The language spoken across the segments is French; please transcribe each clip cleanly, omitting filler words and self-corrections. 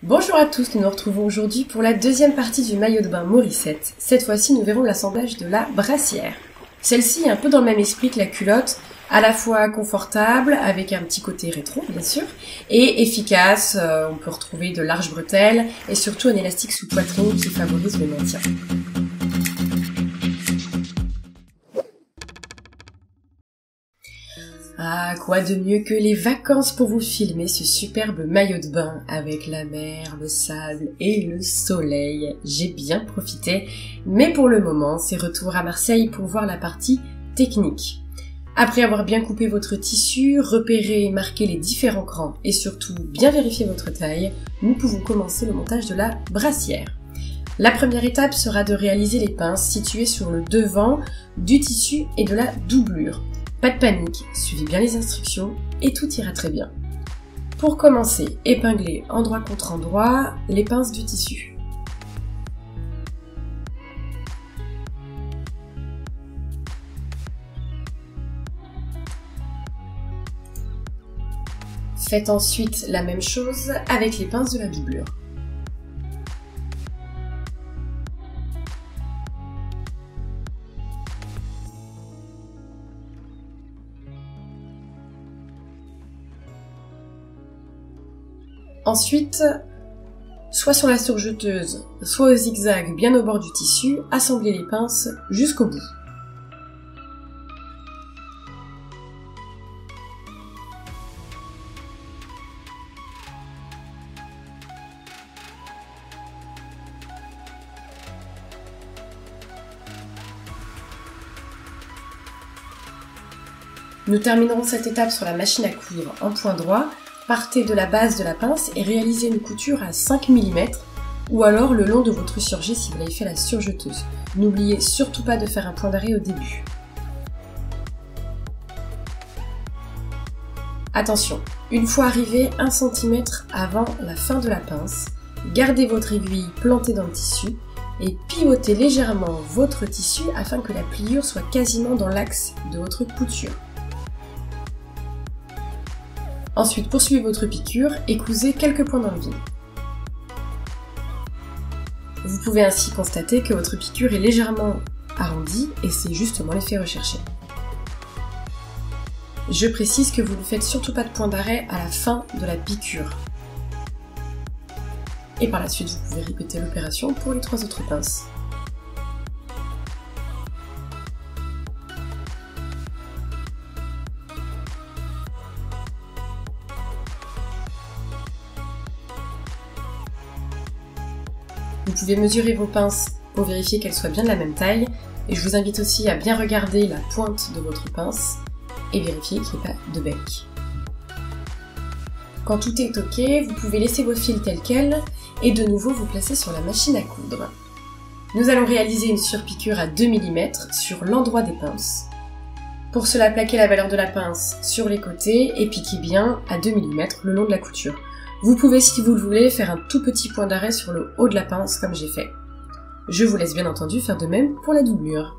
Bonjour à tous, nous nous retrouvons aujourd'hui pour la deuxième partie du maillot de bain Morissette. Cette fois-ci, nous verrons l'assemblage de la brassière. Celle-ci est un peu dans le même esprit que la culotte, à la fois confortable, avec un petit côté rétro bien sûr, et efficace. On peut retrouver de larges bretelles et surtout un élastique sous poitrine qui favorise le maintien. Ah, quoi de mieux que les vacances pour vous filmer ce superbe maillot de bain avec la mer, le sable et le soleil. J'ai bien profité, mais pour le moment, c'est retour à Marseille pour voir la partie technique. Après avoir bien coupé votre tissu, repéré et marqué les différents crans et surtout bien vérifié votre taille, nous pouvons commencer le montage de la brassière. La première étape sera de réaliser les pinces situées sur le devant du tissu et de la doublure. Pas de panique, suivez bien les instructions et tout ira très bien. Pour commencer, épinglez endroit contre endroit les pinces du tissu. Faites ensuite la même chose avec les pinces de la doublure. Ensuite, soit sur la surjeteuse, soit au zigzag bien au bord du tissu, assemblez les pinces jusqu'au bout. Nous terminerons cette étape sur la machine à coudre en point droit. Partez de la base de la pince et réalisez une couture à 5 mm ou alors le long de votre surjet si vous avez fait la surjeteuse. N'oubliez surtout pas de faire un point d'arrêt au début. Attention, une fois arrivé 1 cm avant la fin de la pince, gardez votre aiguille plantée dans le tissu et pivotez légèrement votre tissu afin que la pliure soit quasiment dans l'axe de votre couture. Ensuite, poursuivez votre piqûre et cousez quelques points dans le vide. Vous pouvez ainsi constater que votre piqûre est légèrement arrondie et c'est justement l'effet recherché. Je précise que vous ne faites surtout pas de point d'arrêt à la fin de la piqûre. Et par la suite, vous pouvez répéter l'opération pour les 3 autres pinces. Vous pouvez mesurer vos pinces pour vérifier qu'elles soient bien de la même taille et je vous invite aussi à bien regarder la pointe de votre pince et vérifier qu'il n'y ait pas de bec. Quand tout est ok, vous pouvez laisser vos fils tels quels et de nouveau vous placer sur la machine à coudre. Nous allons réaliser une surpiqûre à 2 mm sur l'endroit des pinces. Pour cela, plaquez la valeur de la pince sur les côtés et piquez bien à 2 mm le long de la couture. Vous pouvez, si vous le voulez, faire un tout petit point d'arrêt sur le haut de la pince comme j'ai fait. Je vous laisse bien entendu faire de même pour la doublure.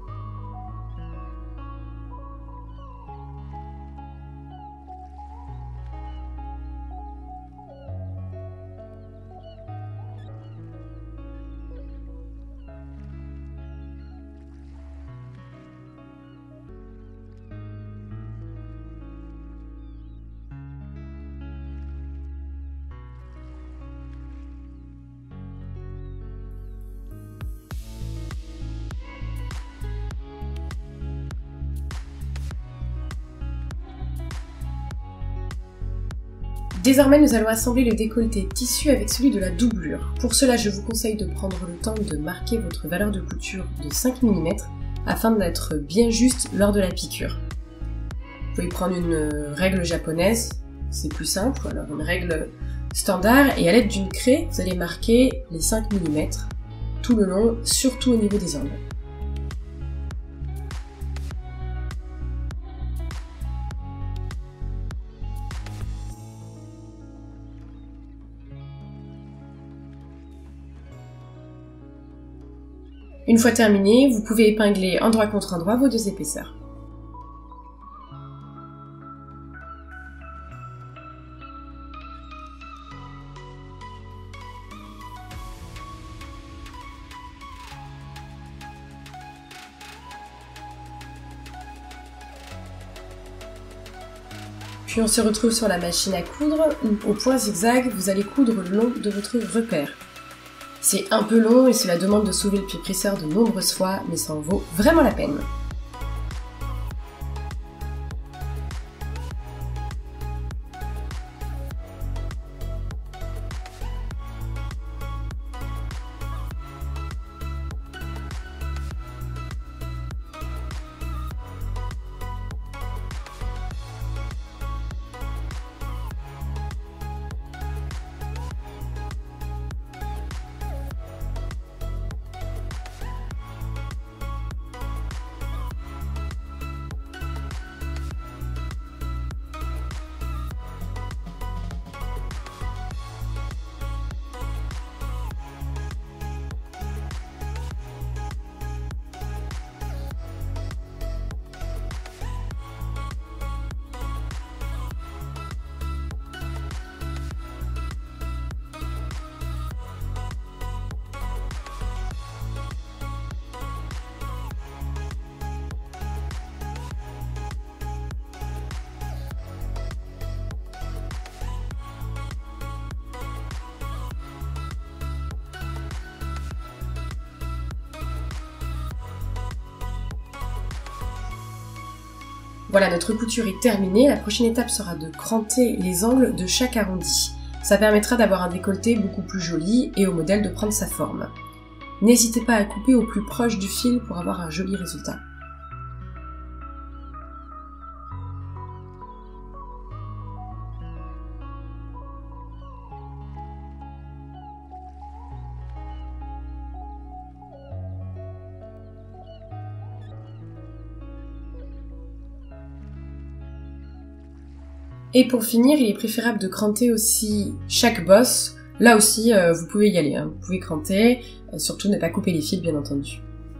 Désormais, nous allons assembler le décolleté tissu avec celui de la doublure. Pour cela, je vous conseille de prendre le temps de marquer votre valeur de couture de 5 mm afin d'être bien juste lors de la piqûre. Vous pouvez prendre une règle japonaise, c'est plus simple, ou alors une règle standard, et à l'aide d'une craie, vous allez marquer les 5 mm tout le long, surtout au niveau des angles. Une fois terminé, vous pouvez épingler endroit contre endroit vos 2 épaisseurs. Puis on se retrouve sur la machine à coudre où, au point zigzag, vous allez coudre le long de votre repère. C'est un peu long et cela demande de soulever le pied presseur de nombreuses fois, mais ça en vaut vraiment la peine. Voilà, notre couture est terminée. La prochaine étape sera de cranter les angles de chaque arrondi. Ça permettra d'avoir un décolleté beaucoup plus joli et au modèle de prendre sa forme. N'hésitez pas à couper au plus proche du fil pour avoir un joli résultat. Et pour finir, il est préférable de cranter aussi chaque bosse. Là aussi, vous pouvez y aller, hein. Vous pouvez cranter, surtout ne pas couper les fils bien entendu.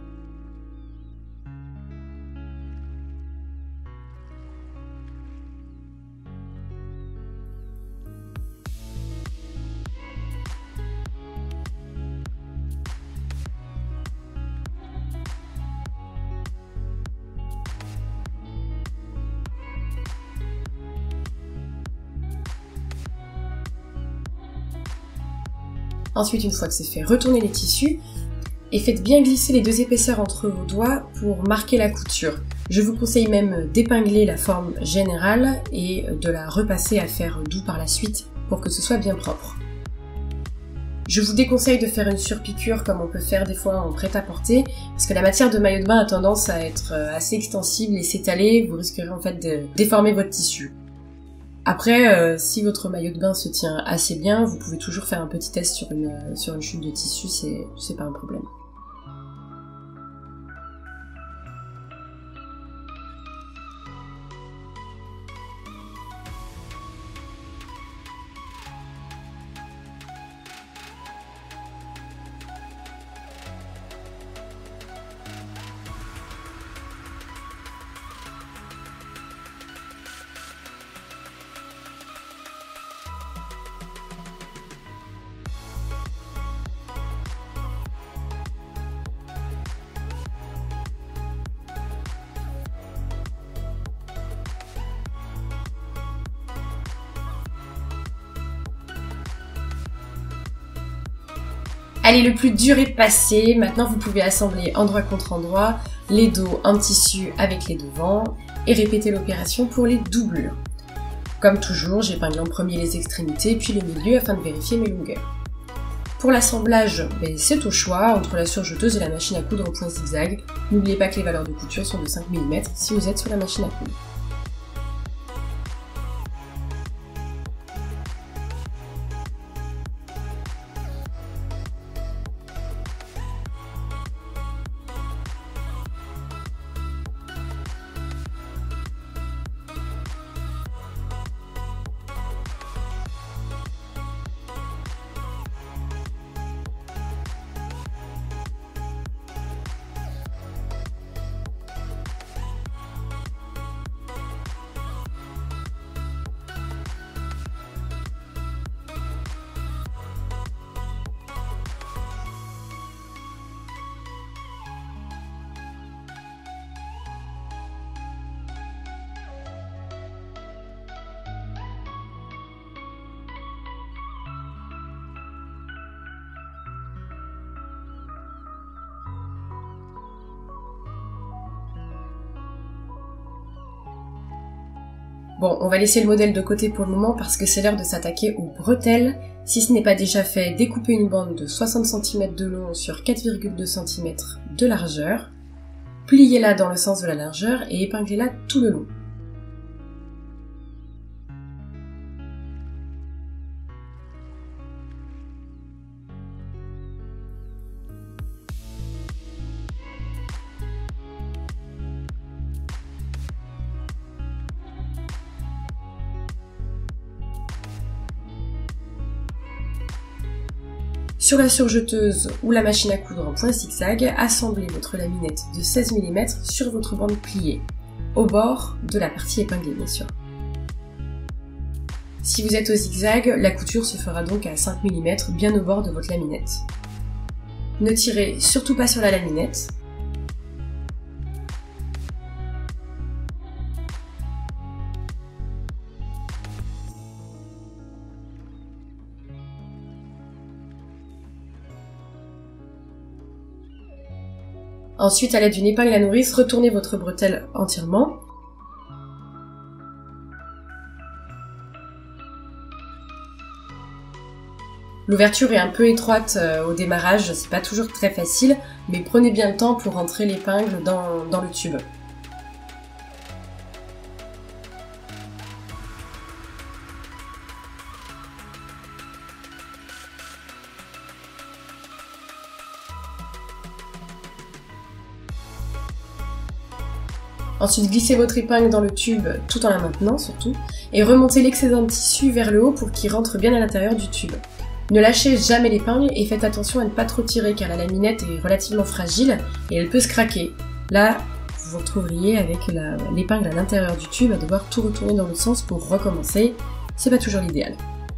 Ensuite, une fois que c'est fait, retournez les tissus et faites bien glisser les deux épaisseurs entre vos doigts pour marquer la couture. Je vous conseille même d'épingler la forme générale et de la repasser à fer doux par la suite pour que ce soit bien propre. Je vous déconseille de faire une surpiqûre comme on peut faire des fois en prêt-à-porter parce que la matière de maillot de bain a tendance à être assez extensible et s'étaler, vous risquerez en fait de déformer votre tissu. Après, si votre maillot de bain se tient assez bien, vous pouvez toujours faire un petit test sur une chute de tissu, c'est pas un problème. Allez, le plus dur est passé, maintenant vous pouvez assembler endroit contre endroit les dos en tissu avec les devants et répéter l'opération pour les doublures. Comme toujours, j'épingle en premier les extrémités puis le milieu afin de vérifier mes longueurs. Pour l'assemblage, c'est au choix entre la surjeteuse et la machine à coudre au point zigzag. N'oubliez pas que les valeurs de couture sont de 5 mm si vous êtes sur la machine à coudre. Bon, on va laisser le modèle de côté pour le moment parce que c'est l'heure de s'attaquer aux bretelles. Si ce n'est pas déjà fait, découpez une bande de 60 cm de long sur 4,2 cm de largeur. Pliez-la dans le sens de la largeur et épinglez-la tout le long. Sur la surjeteuse ou la machine à coudre en point zigzag, assemblez votre laminette de 16 mm sur votre bande pliée, au bord de la partie épinglée bien sûr. Si vous êtes au zigzag, la couture se fera donc à 5 mm bien au bord de votre laminette. Ne tirez surtout pas sur la laminette. Ensuite, à l'aide d'une épingle à nourrice, retournez votre bretelle entièrement. L'ouverture est un peu étroite au démarrage, c'est pas toujours très facile, mais prenez bien le temps pour rentrer l'épingle dans le tube. Ensuite, glissez votre épingle dans le tube tout en la maintenant surtout, et remontez l'excédent de tissu vers le haut pour qu'il rentre bien à l'intérieur du tube. Ne lâchez jamais l'épingle et faites attention à ne pas trop tirer car la laminette est relativement fragile et elle peut se craquer. Là, vous vous retrouveriez avec l'épingle à l'intérieur du tube à devoir tout retourner dans l'autre sens pour recommencer. C'est pas toujours l'idéal.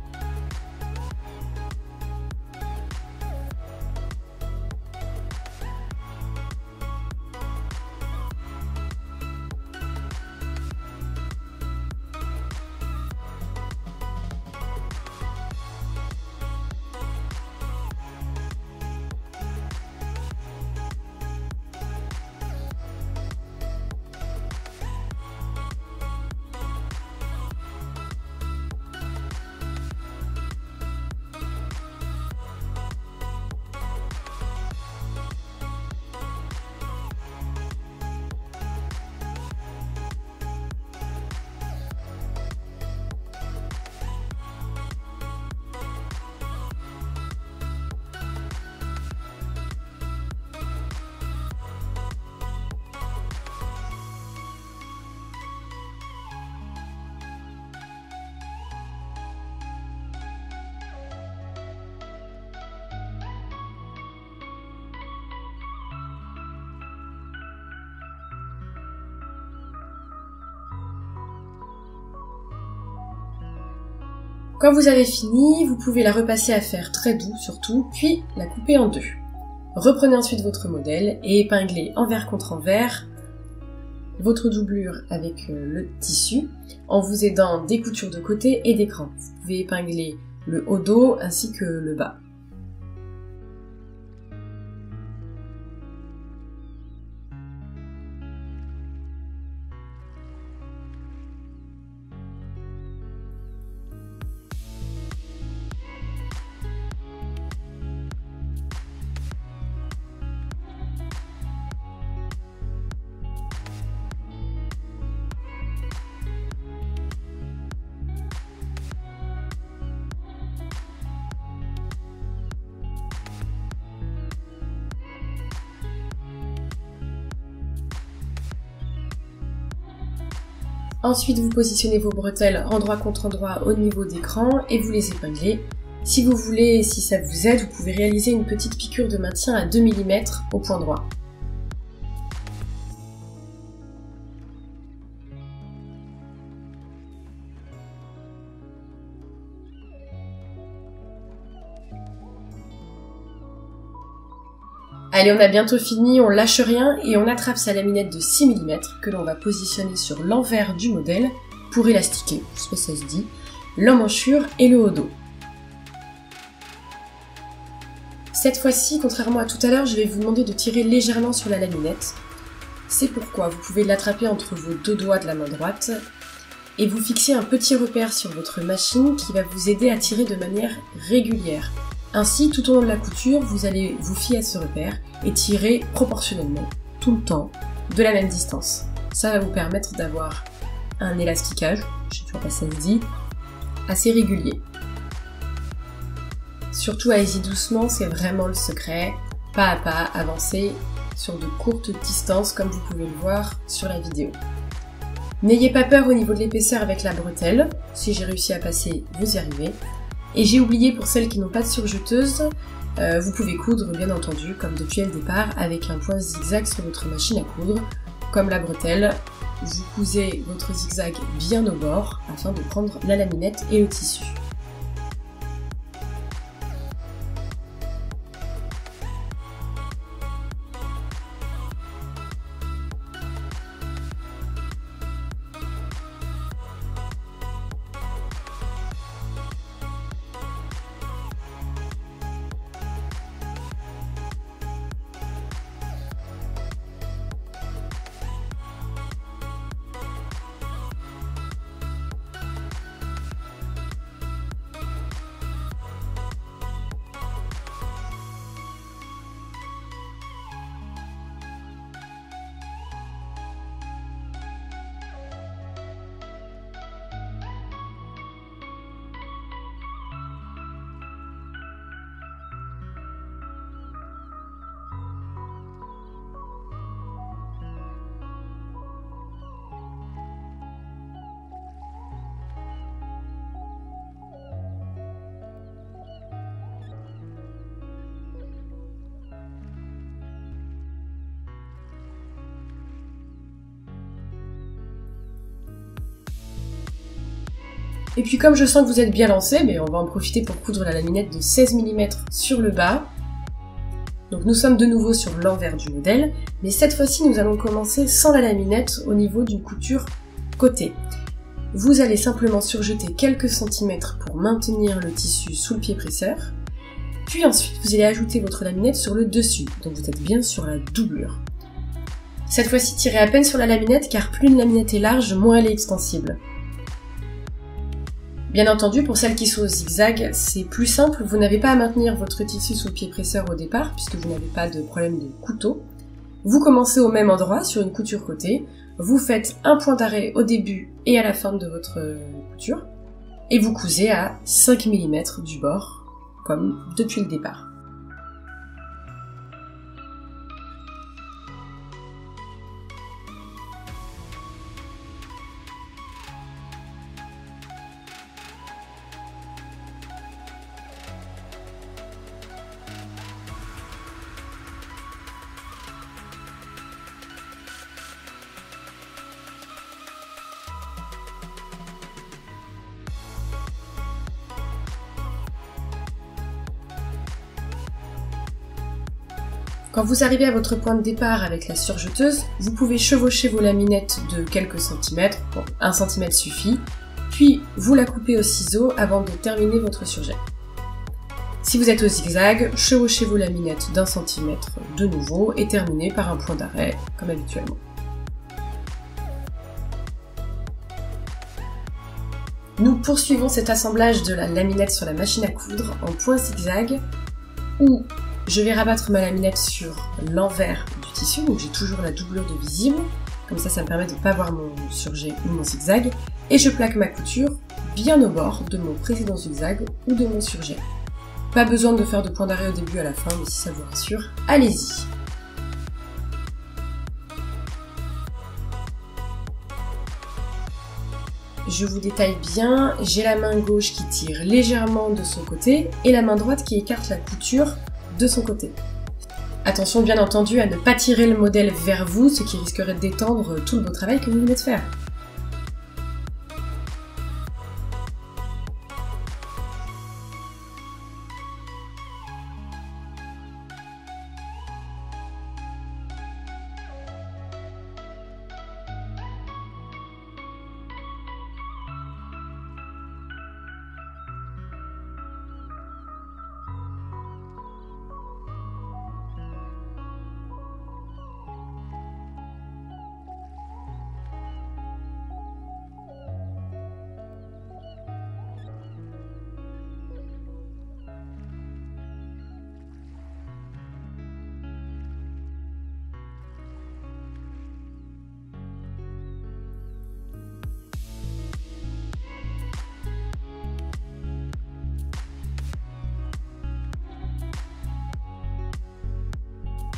Quand vous avez fini, vous pouvez la repasser à fer très doux surtout, puis la couper en deux. Reprenez ensuite votre modèle et épinglez envers contre envers votre doublure avec le tissu en vous aidant des coutures de côté et d'écran. Vous pouvez épingler le haut dos ainsi que le bas. Ensuite, vous positionnez vos bretelles endroit contre endroit au niveau d'écran et vous les épinglez. Si vous voulez, si ça vous aide, vous pouvez réaliser une petite piqûre de maintien à 2 mm au point droit. Allez, on a bientôt fini, on lâche rien et on attrape sa laminette de 6 mm que l'on va positionner sur l'envers du modèle pour élastiquer, je sais pas si ça se dit, l'emmanchure et le haut dos. Cette fois-ci, contrairement à tout à l'heure, je vais vous demander de tirer légèrement sur la laminette. C'est pourquoi vous pouvez l'attraper entre vos deux doigts de la main droite et vous fixez un petit repère sur votre machine qui va vous aider à tirer de manière régulière. Ainsi, tout au long de la couture, vous allez vous fier à ce repère et tirer proportionnellement, tout le temps, de la même distance. Ça va vous permettre d'avoir un élastiquage, je sais toujours pas si ça se dit, assez régulier. Surtout allez-y doucement, c'est vraiment le secret, pas à pas, avancer sur de courtes distances comme vous pouvez le voir sur la vidéo. N'ayez pas peur au niveau de l'épaisseur avec la bretelle, si j'ai réussi à passer, vous y arrivez. Et j'ai oublié pour celles qui n'ont pas de surjeteuse, vous pouvez coudre bien entendu, comme depuis le départ, avec un point zigzag sur votre machine à coudre, comme la bretelle. Vous cousez votre zigzag bien au bord afin de prendre la laminette et le tissu. Et puis comme je sens que vous êtes bien lancé, mais on va en profiter pour coudre la laminette de 16 mm sur le bas. Donc nous sommes de nouveau sur l'envers du modèle, mais cette fois-ci nous allons commencer sans la laminette au niveau d'une couture côté. Vous allez simplement surjeter quelques centimètres pour maintenir le tissu sous le pied presseur, puis ensuite vous allez ajouter votre laminette sur le dessus, donc vous êtes bien sur la doublure. Cette fois-ci tirez à peine sur la laminette car plus une laminette est large, moins elle est extensible. Bien entendu, pour celles qui sont au zigzag, c'est plus simple, vous n'avez pas à maintenir votre tissu sous le pied presseur au départ, puisque vous n'avez pas de problème de couteau. Vous commencez au même endroit, sur une couture côté, vous faites un point d'arrêt au début et à la fin de votre couture, et vous cousez à 5 mm du bord, comme depuis le départ. Quand vous arrivez à votre point de départ avec la surjeteuse, vous pouvez chevaucher vos laminettes de quelques centimètres, bon, 1 cm suffit, puis vous la coupez au ciseau avant de terminer votre surjet. Si vous êtes au zigzag, chevauchez vos laminettes d'1 cm de nouveau et terminez par un point d'arrêt, comme habituellement. Nous poursuivons cet assemblage de la laminette sur la machine à coudre en point zigzag, où je vais rabattre ma laminette sur l'envers du tissu, donc j'ai toujours la doublure de visible, comme ça me permet de ne pas voir mon surjet ou mon zigzag, et je plaque ma couture bien au bord de mon précédent zigzag ou de mon surjet. Pas besoin de faire de point d'arrêt au début et à la fin, mais si ça vous rassure, allez-y. Je vous détaille bien, j'ai la main gauche qui tire légèrement de son côté et la main droite qui écarte la couture de son côté. Attention bien entendu à ne pas tirer le modèle vers vous, ce qui risquerait de détendre tout le beau travail que vous venez de faire.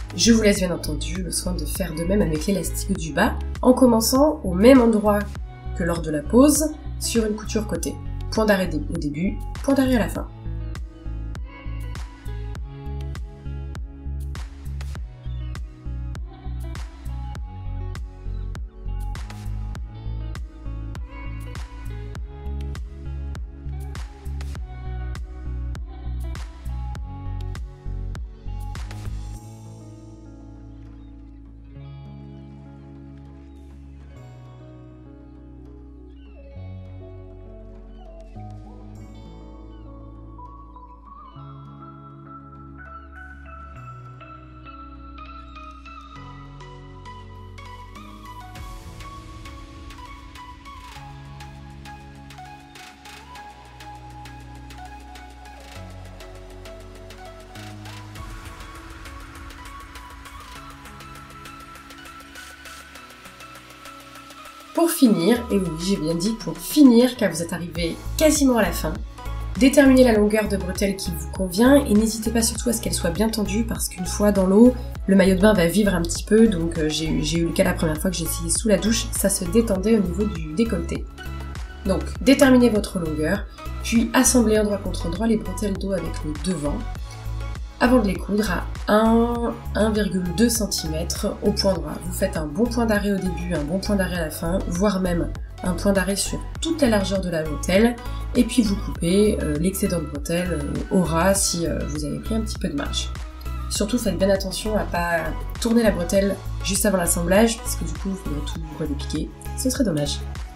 Je vous laisse bien entendu le soin de faire de même avec l'élastique du bas, en commençant au même endroit que lors de la pose, sur une couture côté. Point d'arrêt au début, point d'arrêt à la fin. Pour finir, et oui j'ai bien dit pour finir car vous êtes arrivé quasiment à la fin, déterminez la longueur de bretelle qui vous convient et n'hésitez pas surtout à ce qu'elle soit bien tendue parce qu'une fois dans l'eau, le maillot de bain va vivre un petit peu, donc j'ai eu le cas la première fois que j'ai essayé sous la douche, ça se détendait au niveau du décolleté. Donc déterminez votre longueur, puis assemblez endroit contre endroit les bretelles d'eau avec le devant, avant de les coudre à 1,2 cm au point droit. Vous faites un bon point d'arrêt au début, un bon point d'arrêt à la fin, voire même un point d'arrêt sur toute la largeur de la bretelle, et puis vous coupez l'excédent de bretelle au ras si vous avez pris un petit peu de marge. Surtout faites bien attention à pas tourner la bretelle juste avant l'assemblage, parce que du coup il faudrait tout redépiquer, ce serait dommage.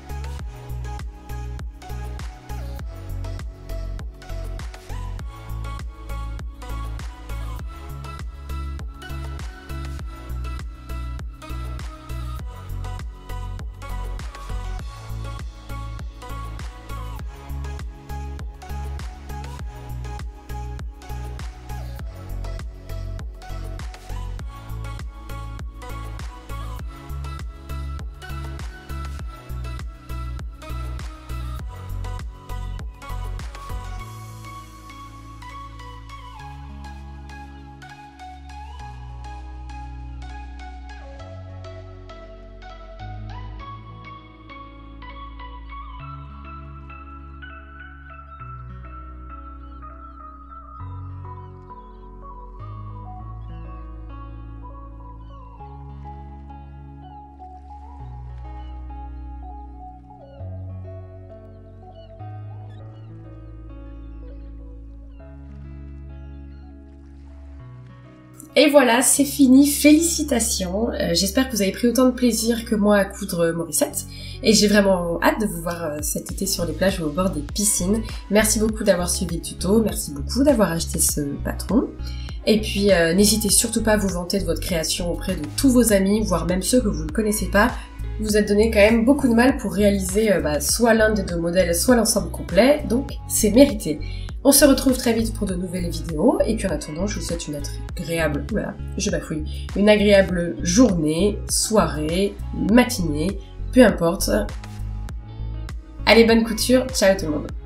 Et voilà, c'est fini, félicitations. J'espère que vous avez pris autant de plaisir que moi à coudre Morissette. Et j'ai vraiment hâte de vous voir cet été sur les plages ou au bord des piscines. Merci beaucoup d'avoir suivi le tuto, merci beaucoup d'avoir acheté ce patron. Et puis n'hésitez surtout pas à vous vanter de votre création auprès de tous vos amis, voire même ceux que vous ne connaissez pas. Vous vous êtes donné quand même beaucoup de mal pour réaliser soit l'un des deux modèles, soit l'ensemble complet, donc c'est mérité. On se retrouve très vite pour de nouvelles vidéos, et puis en attendant, je vous souhaite une agréable, une agréable journée, soirée, matinée, peu importe. Allez, bonne couture, ciao tout le monde.